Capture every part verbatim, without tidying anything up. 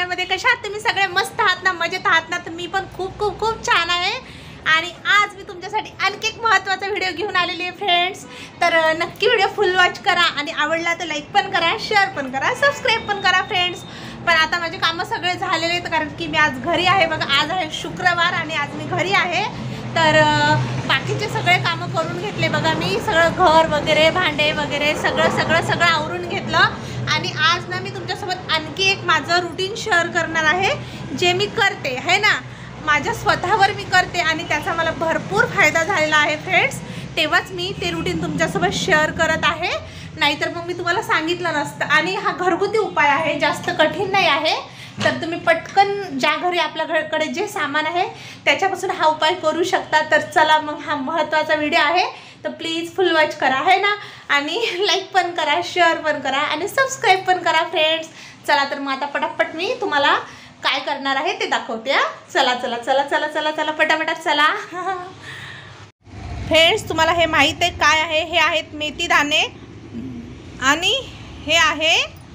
चॅनलमध्ये। कशा आहात तुम्ही सगळे? मस्त आहात ना, मजेत आहात ना? तर मी पण खूप खूप खूप छान आहे। आणि आज मी तुमच्यासाठी आणखी एक महत्त्वाचा व्हिडिओ घेऊन आलेली आहे फ्रेंड्स। तर नक्की व्हिडिओ फुल वॉच करा आणि आवडला तर लाईक पण करा, शेअर पण करा, सबस्क्राईब पण करा फ्रेंड्स। पण आता माझे कामं सगळे झालेले आहेत कारण की मी आज घरी आहे बघा। आज आहे शुक्रवार आणि आज मी घरी आहे। तर बाकीचे सगळे कामं करून घेतले बघा मी। सगळं घर वगैरे, भांडे वगैरे सगळं सगळं सगळं आवरून घेतलं। आणि आज ना मी तुमच्यासोबत आणखी एक माझं रुटीन शेअर करणार आहे, जे मी करते आहे ना, माझ्या स्वतःवर मी करते आणि त्याचा मला भरपूर फायदा झालेला आहे फ्रेंड्स। तेव्हाच मी ते रुटीन तुमच्यासोबत शेअर करत आहे, नाहीतर मग मी तुम्हाला सांगितलं नसतं। आणि हा घरगुती उपाय आहे, जास्त कठीण नाही आहे। तर तुम्ही पटकन ज्या घरी आपल्या घराकडे जे सामान आहे त्याच्यापासून हा उपाय करू शकता। तर चला मग हा महत्त्वाचा व्हिडिओ आहे, तर प्लीज फुल वॉच करा आहे ना, आणि लाईक पण करा, शेअर पण करा आणि सबस्क्राईब पण करा फ्रेंड्स। चला तर मग आता पटापट मी तुम्हाला काय करणार आहे ते दाखवते। चला चला चला चला चला चला पटापट चला फ्रेंड्स। तुम्हाला हे माहीत आहे काय आहे? हे आहेत मेथी दाणे आणि हे आहे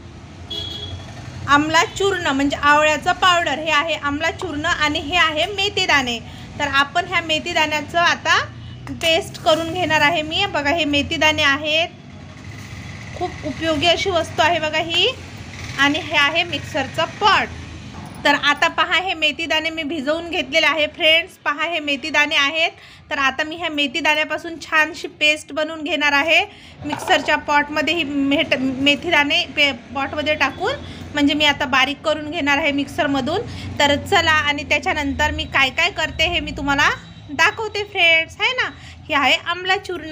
आमला चूर्ण, म्हणजे आवळ्याचं पावडर। हे आहे आमला चूर्ण आणि हे आहे मेथी दाणे। तर आपण ह्या मेथी दाण्याचं आता पेस्ट करून घेणार आहे मी। बघा हे मेथी दाणे आहेत, खूप उपयोगी अशी वस्तू आहे बघा ही। आणि हे आहे मिक्सरचं पॉट। तर आता पहा हे मेथी दाणे मी भिजवून घेतलेले आहे फ्रेंड्स। पहा हे मेथी दाणे आहेत। तर आता मी ह्या मेथी दाण्यापासून छानशी पेस्ट बनवून घेणार आहे मिक्सरच्या पॉटमध्ये। ही मेट मेथी दाणे पे पॉटमध्ये टाकून म्हणजे मी आता बारीक करून घेणार आहे मिक्सरमधून। तर चला, आणि त्याच्यानंतर मी काय काय करते हे मी तुम्हाला दाखवते फ्रेंड्स आहे ना। हे आहे आमला चूर्ण।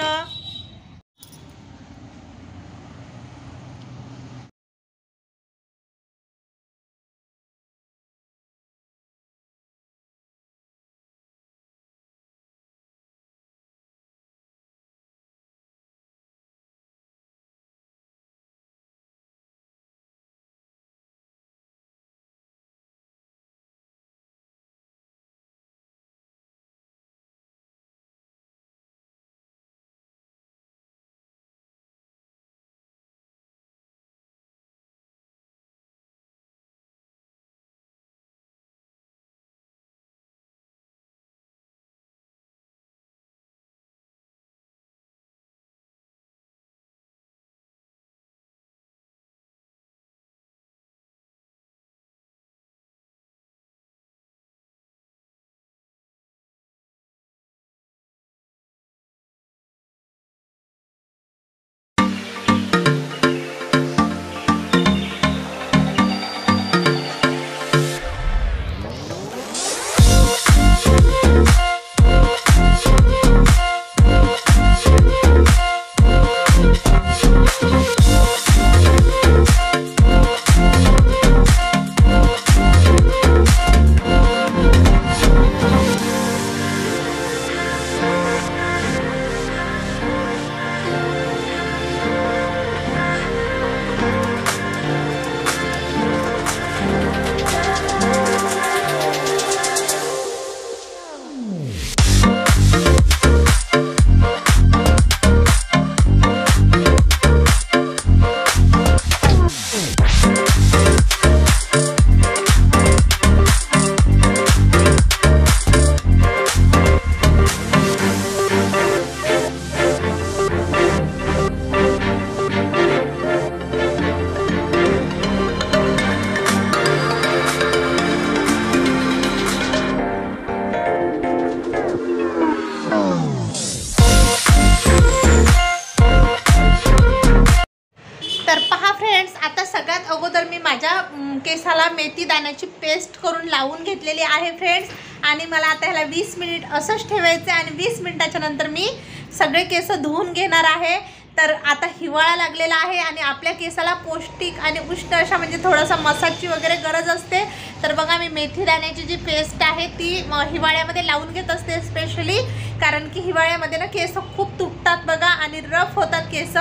सगळ्यात अगोदर मी माझ्या केसाला मेथी दाण्याची पेस्ट करून लावून घेतलेली आहे फ्रेंड्स। आणि मला आता ह्याला वीस मिनिट असंच ठेवायचं आहे आणि वीस मिनिटाच्या नंतर मी सगळे केस धुवून घेणार आहे। तर आता हिवाळा लागलेला आहे आणि आपल्या केसाला पौष्टिक आणि उष्ण अशा म्हणजे थोडासा मसाजची वगैरे गरज असते। तर बघा मी मेथी दाण्याची जी पेस्ट आहे ती हिवाळ्यामध्ये लावून घेत असते स्पेशली, कारण की हिवाळ्यामध्ये ना केस खूप तुटतात बघा आणि रफ होतात केस,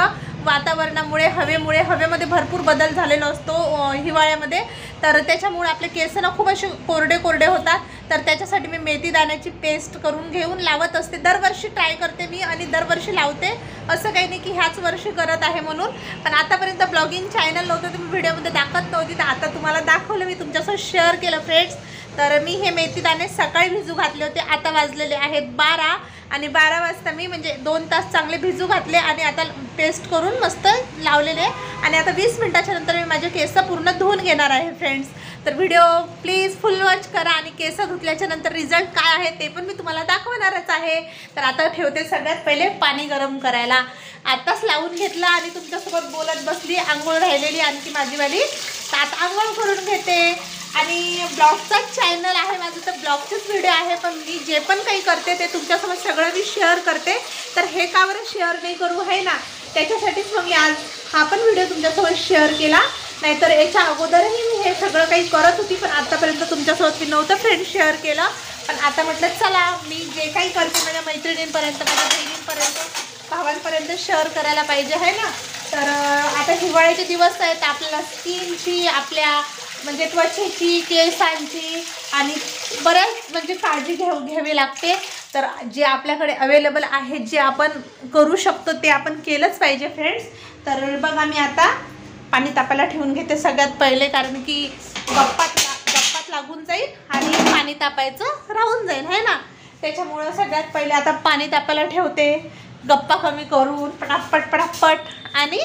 वातावरणामुळे, हवेमुळे, हवेमध्ये भरपूर बदल झालेला असतो हिवाळ्यामध्ये, तर त्याच्यामुळे आपले केस ना खूप असे कोरडे कोरडे होतात. तर त्याच्यासाठी मी मेथी दाण्याची पेस्ट करून घेऊन लावत असते. दरवर्षी ट्राय करते मी आणि दरवर्षी लावते, असं काही नाही की ह्याच वर्षी करत आहे म्हणून. पण आतापर्यंत ब्लॉगिंग चॅनल नव्हतं, तुम्ही व्हिडिओमध्ये दाखवत नव्हती, तर आता तुम्हाला दाखवलं, मी तुमच्यासोबत शेअर केलं फ्रेंड्स. तर मी हे मेथी दाणे सकाळी भिजू घातले होते. आता वाजलेले आहेत बारा आणि बारा वाजता मी म्हणजे दोन तास चांगले भिजू घातले आणि आता पेस्ट करून मस्त लावलेले. आणि आता वीस मिनटाच्या नंतर मी माझे केस पूर्ण धुवून घेणार आहे फ्रेंड्स. तर व्हिडिओ प्लीज फुल वॉच करा आणि केस धुतल्याच्या नंतर रिझल्ट काय आहे ते पण मी तुम्हाला दाखवणारच आहे. तर आता ठेवते सगळ्यात पहिले पाणी गरम करायला. आताच लावून घेतला आणि तुमच्यासोबत बोलत बसली. आंघोळ राहिलेली आणखी माझीवाली, तर आता आंघोळ करून घेते. आणि ब्लॉगचाच चॅनल आहे माझं, तर ब्लॉगचेच व्हिडिओ आहे, पण मी जे पण काही करते ते तुमच्यासोबत सगळं मी शेअर करते. तर हे का बरं शेअर नाही करू आहे ना, त्याच्यासाठीच मग मी आज हा पण व्हिडिओ तुमच्यासोबत शेअर केला. नाहीतर याच्या अगोदरही मी हे सगळं काही करत होती, पण आतापर्यंत तुमच्यासोबत मी नव्हतं फ्रेंड शेअर केलं. पण आता म्हटलं चला मी जे काही करते माझ्या मैत्रिणींपर्यंत, माझ्या बहिणींपर्यंत, भावांपर्यंत शेअर करायला पाहिजे आहे ना. तर आता हिवाळ्याचे दिवस आहेत, आपल्याला स्किनची, आपल्या म्हणजे त्वचेची, केसांची आणि बऱ्याच म्हणजे काळजी घेऊ घ्यावी लागते. तर जे आपल्याकडे अवेलेबल आहे, जे आपण करू शकतो ते आपण केलंच पाहिजे फ्रेंड्स. तर बघा मी आता पाणी तापायला ठेवून घेते सगळ्यात पहिले, कारण की गप्पात गप्पात लागून जाईल आणि पाणी तापायचं राहून जाईल है ना. त्याच्यामुळं सगळ्यात पहिले आता पाणी तापायला ठेवते, गप्पा कमी करून पटापट पटापट, आणि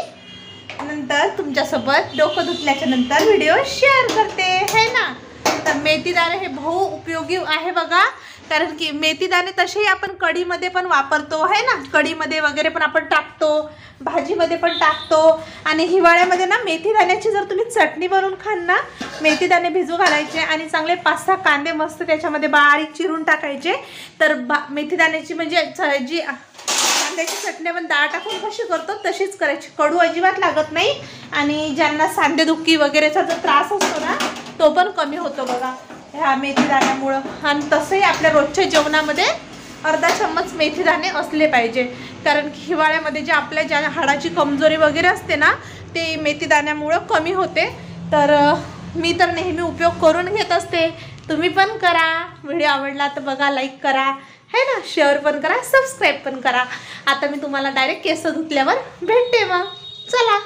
नंतर तुमच्यासोबत डोकं धुतल्याच्या नंतर व्हिडिओ शेअर करते है ना. तर मेथी दाणे हे बहु उपयोगी आहे बघा, कारण की मेथी दाणे तसेही आपण कढीमध्ये पण वापरतो है ना, कढीमध्ये वगैरे पण आपण टाकतो, भाजीमध्ये पण टाकतो. आणि हिवाळ्यामध्ये ना मेथी दाण्याची जर तुम्ही चटणी बनवून खाल ना, मेथी दाणे भिजू घालायचे आणि चांगले पाच सहा कांदे मस्त त्याच्यामध्ये बारीक चिरून टाकायचे. तर बा मेथी दाण्याची म्हणजे जी कांद्याची चटणी आपण डाळ टाकून कशी करतो तशीच करायची, कडू अजिबात लागत नाही. आणि ज्यांना सांधेदुखी वगैरेचा जो त्रास असतो ना तो पण कमी होतो बघा ह्या मेथी दाण्यामुळं. आणि तसंही आपल्या रोजच्या जेवणामध्ये अर्धा चम्मच मेथी दाणे असले पाहिजे, कारण की हिवाळ्यामध्ये जे आपल्या ज्या हाडाची कमजोरी वगैरे असते ना ते मेथी दाण्यामुळं कमी होते. तर मी तर नेहमी उपयोग करून घेत असते, तुम्ही पण करा. व्हिडिओ आवडला तर बघा, लाईक करा है ना, शेअर पण करा, सबस्क्राईब पण करा. आता मी तुम्हाला डायरेक्ट केस धुतल्यावर भेटते मग, चला.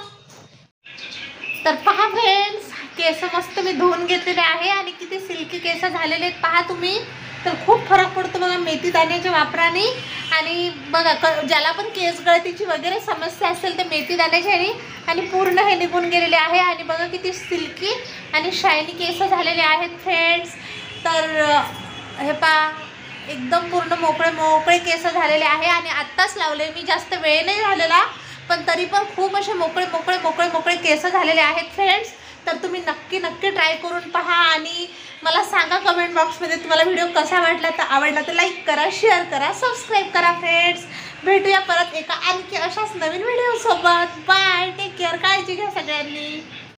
तर पहा फ्रेंड्स, केस मस्त मी धुवून घेतलेले आहे आणि किती सिल्की केस झालेले आहेत पहा तुम्ही. तर खूप फरक पडतो बघा मेथी दाण्याच्या वापराने. आणि बघा क ज्याला पण केस गळतीची वगैरे समस्या असेल तर मेथी दाण्याच्या ह्यानी आणि पूर्ण हे निघून गेलेले आहे. आणि बघा किती सिल्की आणि शायनी केस झालेले आहेत फ्रेंड्स. तर हे पहा एकदम पूर्ण मोकळे मोकळे केस झालेले आहे. आणि आत्ताच लावले मी, जास्त वेळ नाही झालेला, पण तरी पण खूप असे मोकळे मोकळे मोकळे मोकळे केस झालेले आहेत फ्रेंड्स. तर तुम्ही नक्की नक्की ट्राय करून पहा आणि मला सांगा कमेंट बॉक्समध्ये तुम्हाला व्हिडिओ कसा वाटला. तर आवडला तर लाईक करा, शेअर करा, सबस्क्राईब करा फ्रेंड्स. भेटूया परत एका आणखी अशाच नवीन व्हिडिओसोबत. बाय, टेक केअर, काळजी घ्या सगळ्यांनी.